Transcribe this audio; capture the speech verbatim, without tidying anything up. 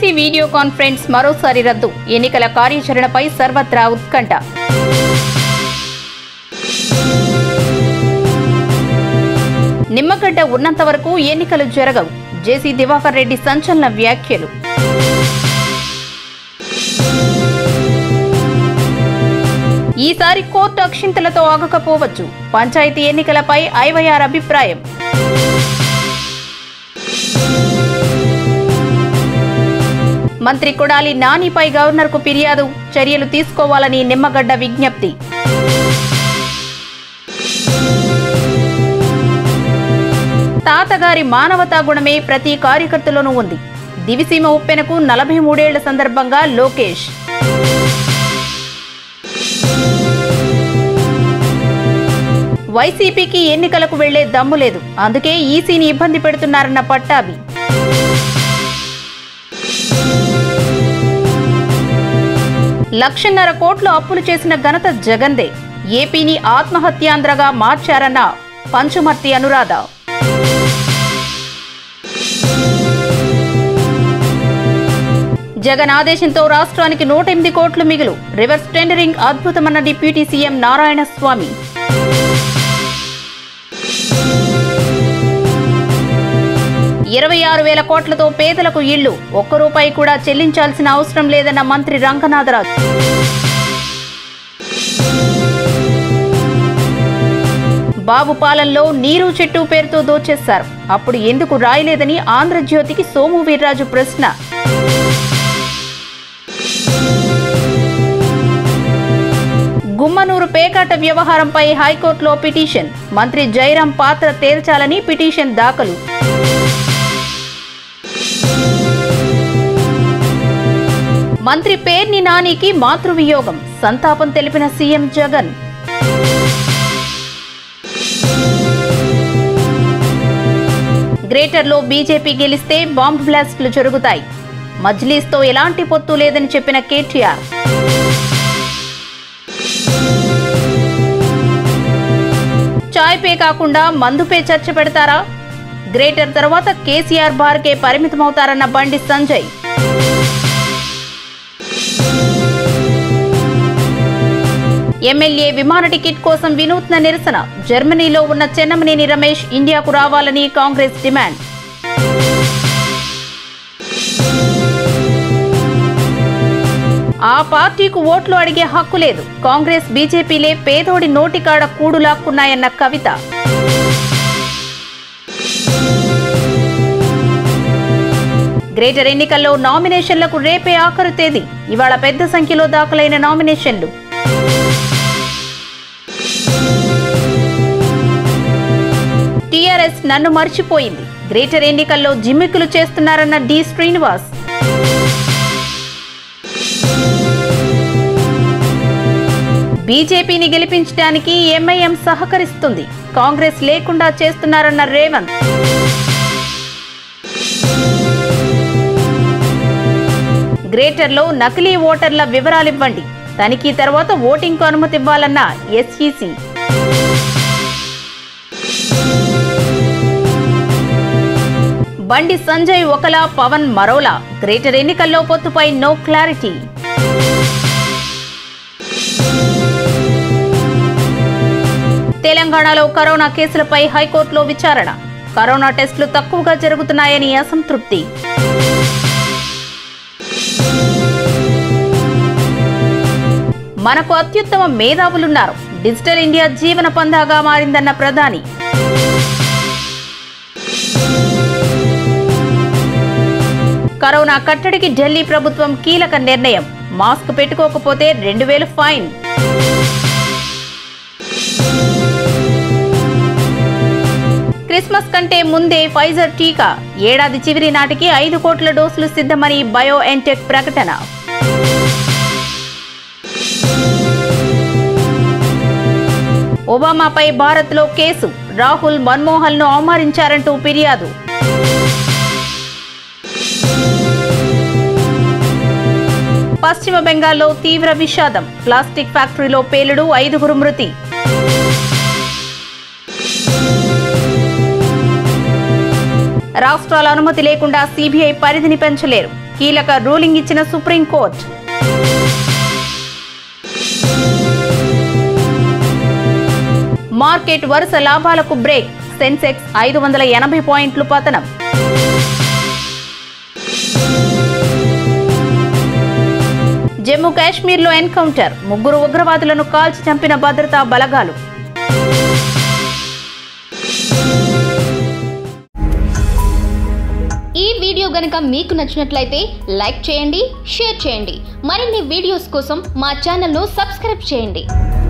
EC video conference మరోసారి రద్దు. ఎన్నికల కార్యాచరణపై సర్వత్రా ఉత్కంఠ. నిమ్మగడ్డ ఉన్నంత వరకు ఎన్నికలు జరగవు. జేసీ దివాకర్ రెడ్డి సంచలన వ్యాఖ్యలు. ఈసారి కోర్టు అక్షింతలతో ఆగకపోవచ్చు. పంచాయతీ ఎన్నికలపై ఐవైఆర్ అభిప్రాయం. మంత్రి కొడాలి నానిపై గవర్నర్కు ఫిర్యాదు. చర్యలు తీసుకోవాలని నిమ్మగడ్డ విజ్ఞప్తి. తాతగారి మానవతా గుణమే ప్రతి కార్యకర్తలోనూ ఉంది. దివిసీమ ఉప్పెనకు నలభై మూడేళ్ల సందర్భంగా లోకేష్. వైసీపీకి ఎన్నికలకు వెళ్లే దమ్ము లేదు, అందుకే ఈసీని ఇబ్బంది పెడుతున్నారన్న పట్టాభి. లక్షన్నర కోట్లు అప్పులు చేసిన ఘనత జగన్దే. ఏపీని ఆత్మహత్యాంధ్రగా మార్చారన్న పంచుమర్తి అనురాధ. జగన్ ఆదేశంతో రాష్ట్రానికి నూట ఎనిమిది కోట్లు మిగులు. రివర్స్ టెండరింగ్ అద్భుతమన్న డిప్యూటీ సీఎం నారాయణ స్వామి. ఇరవై ఆరు వేల కోట్లతో పేదలకు ఇళ్లు. ఒక్క రూపాయి కూడా చెల్లించాల్సిన అవసరం లేదన్న మంత్రి రంగనాథరాజు. బాబు పాలనలో నీరు చెట్టు పేరుతో దోచేశారు, అప్పుడు ఎందుకు రాయలేదని ఆంధ్రజ్యోతికి సోము వీర్రాజు ప్రశ్న. గుమ్మనూరు పేకాట వ్యవహారంపై హైకోర్టులో పిటిషన్. మంత్రి జైరాం పాత్ర తేల్చాలని పిటిషన్ దాఖలు. మంత్రి పేర్ని నానికి మాతృవియోగం. సంతాపం తెలిపిన సీఎం జగన్. గ్రేటర్లో బీజేపీ గెలిస్తే బాంబ్ బ్లాస్టులు జరుగుతాయి. మజ్లీస్తో ఎలాంటి పొత్తు లేదని చెప్పిన కేటీఆర్. చాయ్పే కాకుండా మందుపై చర్చ పెడతారా? గ్రేటర్ తర్వాత కేసీఆర్ బార్కే పరిమితమవుతారన్న బండి సంజయ్. ఎమ్మెల్యే విమాన టికెట్ కోసం వినూత్న నిరసన. జర్మనీలో ఉన్న చెన్నమనేని రమేష్ ఇండియాకు రావాలని కాంగ్రెస్ డిమాండ్. ఆ పార్టీకు ఓట్లు అడిగే హక్కు లేదు. కాంగ్రెస్ బీజేపీలే పేదోడి నోటికాడ కూడు లాక్కున్నాయన్న కవిత. గ్రేటర్ ఎన్నికల్లో నామినేషన్లకు రేపే ఆఖరు తేదీ. ఇవాళ పెద్ద సంఖ్యలో దాఖలైన నామినేషన్లు. టీఆర్ఎస్ నన్ను మర్చిపోయింది. గ్రేటర్ ఎన్నికల్లో జిమ్మిక్కులు చేస్తున్నారన్న డి శ్రీనివాస్. బీజేపీని గెలిపించడానికి ఎంఐఎం సహకరిస్తుంది. కాంగ్రెస్ లేకుండా చేస్తున్నారన్న రేవంత్. గ్రేటర్లో నకిలీ ఓటర్ల వివరాలివ్వండి. తనిఖీ తర్వాత ఓటింగ్కు అనుమతి ఇవ్వాలన్న ఎస్ఈసీ. బండి సంజయ్ ఒకలా, పవన్ మరోలా. గ్రేటర్ ఎన్నికల్లో పొత్తుపై నో క్లారిటీ. తెలంగాణలో కరోనా కేసులపై హైకోర్టులో విచారణ. కరోనా టెస్టులు తక్కువగా జరుగుతున్నాయని అసంతృప్తి. మనకు అత్యుత్తమ మేధావులున్నారు. డిజిటల్ ఇండియా జీవన పందాగా మారిందన్న ప్రధాని. కరోనా కట్టడికి ఢిల్లీ ప్రభుత్వం కీలక నిర్ణయం. మాస్క్ పెట్టుకోకపోతే రెండు వేలు ఫైన్. క్రిస్మస్ కంటే ముందే ఫైజర్ టీకా. ఏడాది చివరి నాటికి ఐదు కోట్ల డోసులు సిద్ధమని బయో ఎన్టెక్ ప్రకటన. ఒబామాపై భారత్లో కేసు. రాహుల్ మన్మోహన్ ను అవమానించారంటూ ఫిర్యాదు. పశ్చిమ బెంగాల్లో తీవ్ర విషాదం. ప్లాస్టిక్ ఫ్యాక్టరీలో పేలుడు, ఐదుగురు మృతి. రాష్ట్రాల అనుమతి లేకుండా సీబీఐ పరిధిని పెంచలేరు. కీలక రూలింగ్ ఇచ్చిన సుప్రీంకోర్టు. మార్కెట్ వరుస లాభాలకు బ్రేక్. సెన్సెక్స్ ఐదు వందల ఎనభై పాయింట్లు పతనం. జమ్మూ కాశ్మీర్లో ఎన్కౌంటర్. ముగ్గురు ఉగ్రవాదులను కాల్చి చంపిన భద్రతా బలగాలు. ఈ వీడియో గనుక మీకు నచ్చినట్లయితే లైక్ చేయండి, షేర్ చేయండి. మరిన్ని వీడియోస్ కోసం మా ఛానల్ను సబ్స్క్రైబ్ చేయండి.